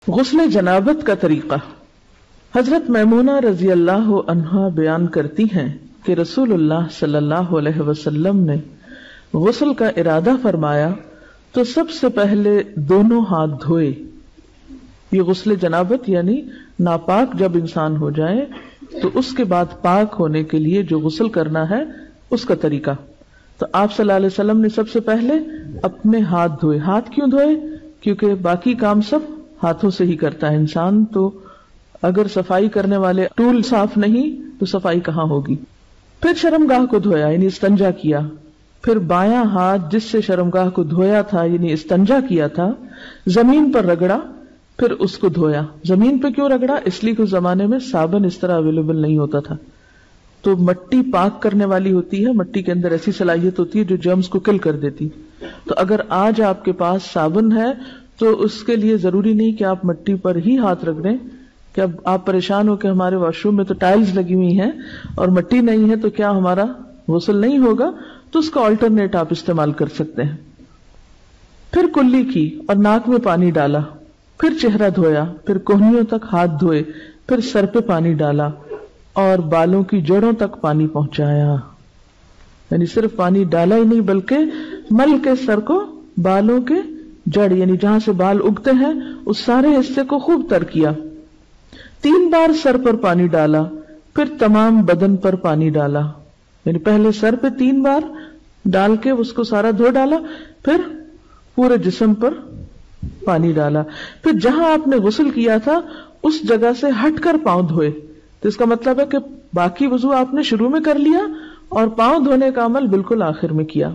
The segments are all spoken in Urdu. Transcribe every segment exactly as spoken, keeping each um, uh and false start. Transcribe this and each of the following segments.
غسل جنابت کا طریقہ۔ حضرت میمونہ رضی اللہ عنہا بیان کرتی ہیں کہ رسول اللہ صلی اللہ علیہ وسلم نے غسل کا ارادہ فرمایا تو سب سے پہلے دونوں ہاتھ دھوئے۔ یہ غسل جنابت یعنی ناپاک جب انسان ہو جائے تو اس کے بعد پاک ہونے کے لیے جو غسل کرنا ہے اس کا طریقہ۔ تو آپ صلی اللہ علیہ وسلم نے سب سے پہلے اپنے ہاتھ دھوئے۔ ہاتھ کیوں دھوئے؟ کیونکہ باقی کام سب ہاتھوں سے ہی کرتا ہے انسان، تو اگر صفائی کرنے والے ٹول صاف نہیں تو صفائی کہاں ہوگی۔ پھر شرمگاہ کو دھویا یعنی استنجا کیا، پھر بایاں ہاتھ جس سے شرمگاہ کو دھویا تھا یعنی استنجا کیا تھا زمین پر رگڑا، پھر اس کو دھویا۔ زمین پہ کیوں رگڑا؟ اس لیے کہ اس زمانے میں صابن اس طرح اویلیبل نہیں ہوتا تھا، تو مٹی پاک کرنے والی ہوتی ہے، مٹی کے اندر ایسی صلاحیت ہوتی ہے جو جرمز کو کل کر دیتی۔ تو اگر آج آپ کے پاس صابن ہے تو اس کے لیے ضروری نہیں کہ آپ مٹی پر ہی ہاتھ رگڑیں کہ اب آپ پریشان ہو کہ ہمارے واش روم میں تو ٹائلز لگی ہوئی ہیں اور مٹی نہیں ہے تو کیا ہمارا غسل نہیں ہوگا، تو اس کا آلٹرنیٹ آپ استعمال کر سکتے ہیں۔ پھر کلی کی اور ناک میں پانی ڈالا، پھر چہرہ دھویا، پھر کوہنیوں تک ہاتھ دھوئے، پھر سر پہ پانی ڈالا اور بالوں کی جڑوں تک پانی پہنچایا۔ یعنی صرف پانی ڈالا ہی نہیں بلکہ مل کے سر کو بالوں کے جڑ یعنی جہاں سے بال اگتے ہیں اس سارے حصے کو خوب تر کیا۔ تین بار سر پر پانی ڈالا، پھر تمام بدن پر پانی ڈالا، یعنی پہلے سر پہ تین بار ڈال کے اس کو سارا دھو ڈالا، پھر پورے جسم پر پانی ڈالا، پھر جہاں آپ نے غسل کیا تھا اس جگہ سے ہٹ کر پاؤں دھوئے۔ تو اس کا مطلب ہے کہ باقی وضو آپ نے شروع میں کر لیا اور پاؤں دھونے کا عمل بالکل آخر میں کیا۔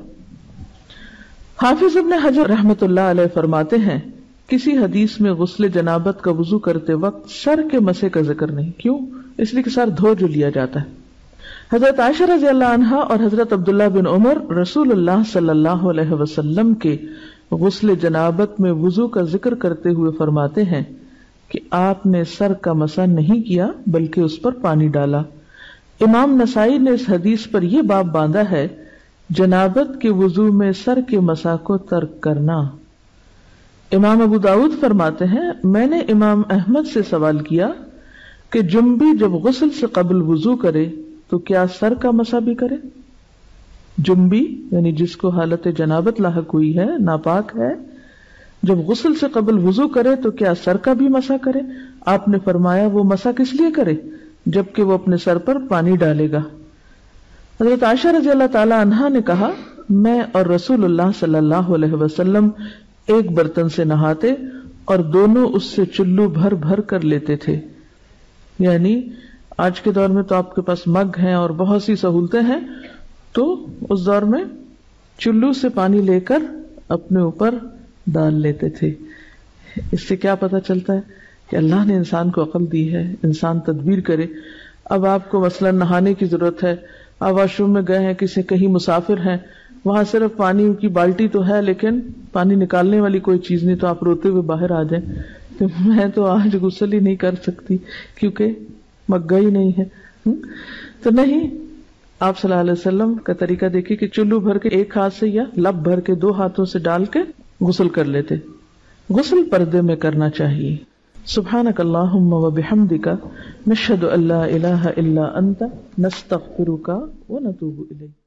حافظ ابن حجر رحمۃ اللہ علیہ فرماتے ہیں کسی حدیث میں غسل جنابت کا وضو کرتے وقت سر کے مسے کا ذکر نہیں۔ کیوں؟ اس لیے کہ سر دھو جو لیا جاتا ہے۔ حضرت عائشہ رضی اللہ عنہا اور حضرت عبداللہ بن عمر رسول اللہ صلی اللہ علیہ وسلم کے غسل جنابت میں وضو کا ذکر کرتے ہوئے فرماتے ہیں کہ آپ نے سر کا مسح نہیں کیا بلکہ اس پر پانی ڈالا۔ امام نسائی نے اس حدیث پر یہ باب باندھا ہے جنابت کے وضو میں سر کے مسح کو ترک کرنا۔ امام ابو داؤد فرماتے ہیں میں نے امام احمد سے سوال کیا کہ جنبی جب غسل سے قبل وضو کرے تو کیا سر کا مسح بھی کرے؟ جنبی یعنی جس کو حالت جنابت لاحق ہوئی ہے، ناپاک ہے، جب غسل سے قبل وضو کرے تو کیا سر کا بھی مسح کرے؟ آپ نے فرمایا وہ مسح کس لیے کرے؟ جبکہ وہ اپنے سر پر پانی ڈالے گا۔ حضرت عائشہ رضی اللہ تعالی عنہا نے کہا میں اور رسول اللہ صلی اللہ علیہ وسلم ایک برتن سے نہاتے اور دونوں اس سے چلو بھر بھر کر لیتے تھے۔ یعنی آج کے دور میں تو آپ کے پاس مگ ہیں اور بہت سی سہولتیں ہیں، تو اس دور میں چلو سے پانی لے کر اپنے اوپر ڈال لیتے تھے۔ اس سے کیا پتہ چلتا ہے کہ اللہ نے انسان کو عقل دی ہے، انسان تدبیر کرے۔ اب آپ کو مثلا نہانے کی ضرورت ہے، آپ واش روم میں گئے ہیں، کسی کہیں مسافر ہیں، وہاں صرف پانی کی بالٹی تو ہے لیکن پانی نکالنے والی کوئی چیز نہیں، تو آپ روتے ہوئے باہر آ جائیں کہ میں تو آج غسل ہی نہیں کر سکتی کیونکہ مگا ہی نہیں ہے، تو نہیں، آپ صلی اللہ علیہ وسلم کا طریقہ دیکھیے کہ چلو بھر کے ایک ہاتھ سے یا لب بھر کے دو ہاتھوں سے ڈال کے غسل کر لیتے۔ غسل پردے میں کرنا چاہیے۔ سبحانک اللہم و بحمدک نشہد ان لا الہ الا انت نستغفرک و نتوب الیک۔